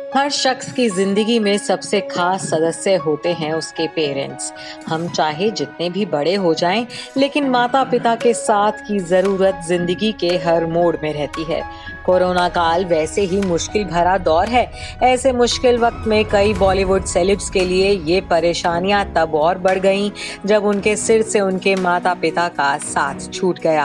हर शख्स की जिंदगी में सबसे खास सदस्य होते हैं उसके पेरेंट्स। हम चाहे जितने भी बड़े हो जाएं, लेकिन माता पिता के साथ की जरूरत जिंदगी के हर मोड़ में रहती है। कोरोना काल वैसे ही मुश्किल भरा दौर है। ऐसे मुश्किल वक्त में कई बॉलीवुड सेलिब्स के लिए ये परेशानियां तब और बढ़ गईं जब उनके सिर से उनके माता पिता का साथ छूट गया।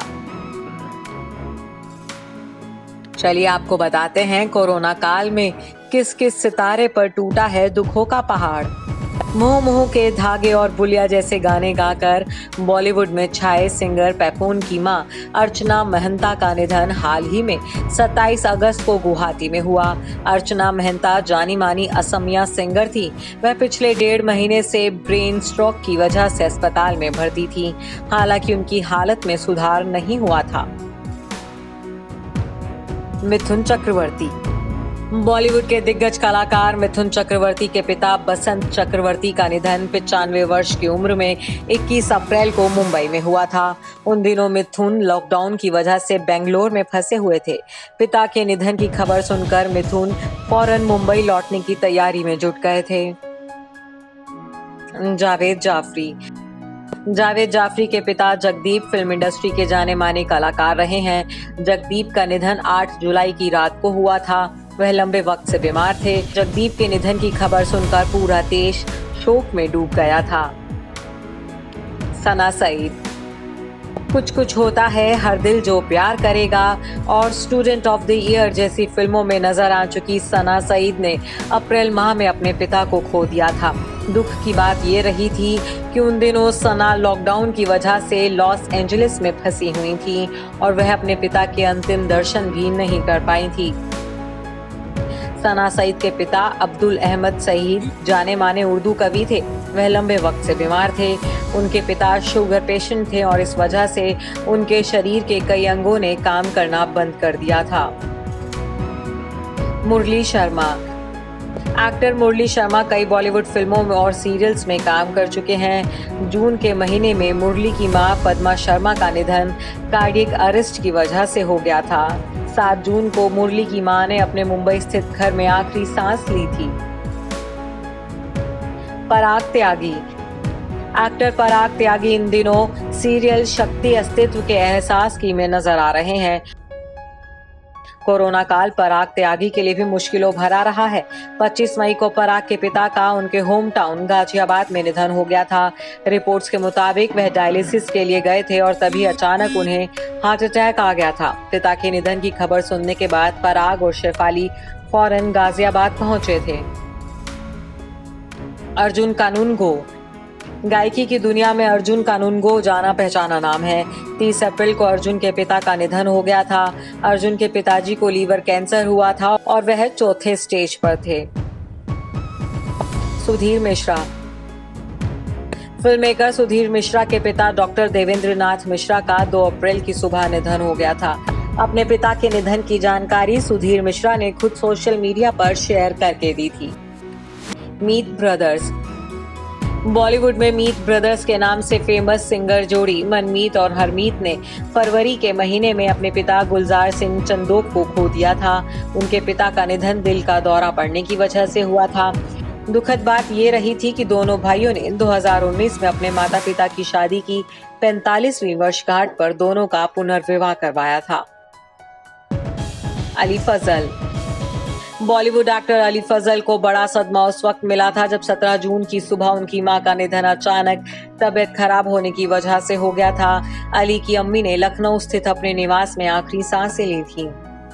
चलिए आपको बताते हैं कोरोना काल में किस किस सितारे पर टूटा है दुखों का पहाड़। मुंह मुंह के धागे और बुलिया जैसे गाने गाकर बॉलीवुड में छाए सिंगर पैपून की मां अर्चना महंता का निधन हाल ही में 27 अगस्त को गुवाहाटी में हुआ। अर्चना महंता जानी मानी असमिया सिंगर थी। वह पिछले 1.5 महीने से ब्रेन स्ट्रोक की वजह से अस्पताल में भर्ती थी। हालांकि उनकी हालत में सुधार नहीं हुआ था। मिथुन चक्रवर्ती। बॉलीवुड के दिग्गज कलाकार मिथुन चक्रवर्ती के पिता बसंत चक्रवर्ती का निधन 95 वर्ष की उम्र में 21 अप्रैल को मुंबई में हुआ था। उन दिनों मिथुन लॉकडाउन की वजह से बेंगलोर में फंसे हुए थे। पिता के निधन की खबर सुनकर मिथुन फौरन मुंबई लौटने की तैयारी में जुट गए थे। जावेद जाफरी के पिता जगदीप फिल्म इंडस्ट्री के जाने माने कलाकार रहे हैं। जगदीप का निधन 8 जुलाई की रात को हुआ था। वह लंबे वक्त से बीमार थे। जगदीप के निधन की खबर सुनकर पूरा देश शोक में डूब गया था। सना सईद। कुछ कुछ होता है, हर दिल जो प्यार करेगा और स्टूडेंट ऑफ द ईयर जैसी फिल्मों में नजर आ चुकी सना सईद ने अप्रैल माह में अपने पिता को खो दिया था। दुख की बात ये रही थी कि उन दिनों सना लॉकडाउन की वजह से लॉस एंजलिस में फंसी हुई थी और वह अपने पिता के अंतिम दर्शन भी नहीं कर पाई थी। सना सईद के पिता अब्दुल अहमद सईद जाने माने उर्दू कवि थे। वह लंबे वक्त से बीमार थे। उनके पिता शुगर पेशेंट थे और इस वजह से उनके शरीर के कई अंगों ने काम करना बंद कर दिया था। मुरली शर्मा। एक्टर मुरली शर्मा कई बॉलीवुड फिल्मों में और सीरियल्स में काम कर चुके हैं। जून के महीने में मुरली की मां पद्मा शर्मा का निधन कार्डियक अरेस्ट की वजह से हो गया था। 7 जून को मुरली की मां ने अपने मुंबई स्थित घर में आखिरी सांस ली थी। पराग त्यागी। एक्टर पराग त्यागी इन दिनों सीरियल शक्ति अस्तित्व के एहसास की में नजर आ रहे हैं। कोरोना काल पराग त्यागी के लिए भी मुश्किलों भरा रहा है। 25 मई को पराग के पिता का उनके होम टाउन गाजियाबाद में निधन हो गया था। रिपोर्ट्स के मुताबिक वह डायलिसिस के लिए गए थे और तभी अचानक उन्हें हार्ट अटैक आ गया था। पिता के निधन की खबर सुनने के बाद पराग और शेफाली फौरन गाजियाबाद पहुंचे थे। अर्जुन कानूनगो। गायकी की दुनिया में अर्जुन कानूनगो जाना पहचाना नाम है। 30 अप्रैल को अर्जुन के पिता का निधन हो गया था। अर्जुन के पिताजी को लीवर कैंसर हुआ था और वह 4थे स्टेज पर थे। सुधीर मिश्रा। फिल्ममेकर सुधीर मिश्रा के पिता डॉक्टर देवेंद्र नाथ मिश्रा का 2 अप्रैल की सुबह निधन हो गया था। अपने पिता के निधन की जानकारी सुधीर मिश्रा ने खुद सोशल मीडिया पर शेयर करके दी थी। मीत ब्रदर्स। बॉलीवुड में मीत ब्रदर्स के नाम से फेमस सिंगर जोड़ी मनमीत और हरमीत ने फरवरी के महीने में अपने पिता गुलजार सिंह चंदोक को खो दिया था। उनके पिता का निधन दिल का दौरा पड़ने की वजह से हुआ था। दुखद बात ये रही थी कि दोनों भाइयों ने 2019 में अपने माता पिता की शादी की 45वीं वर्षगांठ पर दोनों का पुनर्विवाह करवाया था। अली फजल। बॉलीवुड एक्टर अली फजल को बड़ा सदमा उस वक्त मिला था जब 17 जून की सुबह उनकी मां का निधन अचानक तबीयत खराब होने की वजह से हो गया था। अली की अम्मी ने लखनऊ स्थित अपने निवास में आखिरी सांसें ली थीं।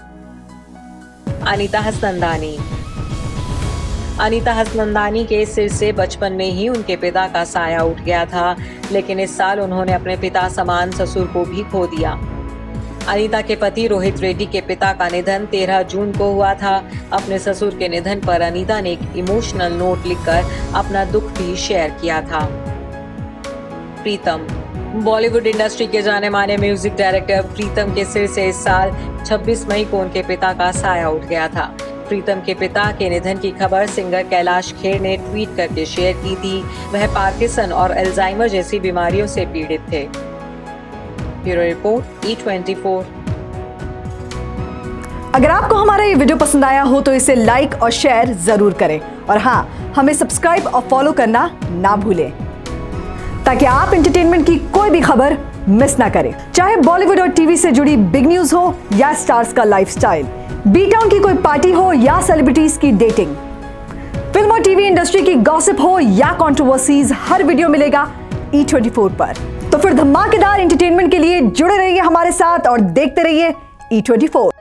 अनीता हसनंदानी। अनीता हसनंदानी के सिर से बचपन में ही उनके पिता का साया उठ गया था, लेकिन इस साल उन्होंने अपने पिता समान ससुर को भी खो दिया। अनीता के पति रोहित रेड्डी के पिता का निधन 13 जून को हुआ था। अपने ससुर के निधन पर अनीता ने एक इमोशनल नोट लिखकर अपना दुख भी शेयर किया था। प्रीतम। बॉलीवुड इंडस्ट्री के जाने माने म्यूजिक डायरेक्टर प्रीतम के सिर से इस साल 26 मई को उनके पिता का साया उठ गया था। प्रीतम के पिता के निधन की खबर सिंगर कैलाश खेर ने ट्वीट करके शेयर की थी। वह पार्किंसन और अल्जाइमर जैसी बीमारियों से पीड़ित थे। Bureau report E24। अगर आपको हमारा ये वीडियो पसंद आया हो तो इसे लाइक और शेयर जरूर करें और हाँ, हमें सब्सक्राइब और फॉलो करना ना भूलें ताकि आप एंटरटेनमेंट की कोई भी खबर मिस ना करें। चाहे बॉलीवुड और टीवी से जुड़ी बिग न्यूज हो या स्टार्स का लाइफस्टाइल, बी टाउन की कोई पार्टी हो या सेलिब्रिटीज की डेटिंग, फिल्म और टीवी इंडस्ट्री की गॉसिप हो या कंट्रोवर्सीज, हर वीडियो मिलेगा E24 पर। तो फिर धमाकेदार एंटरटेनमेंट के लिए जुड़े रहिए हमारे साथ और देखते रहिए E24।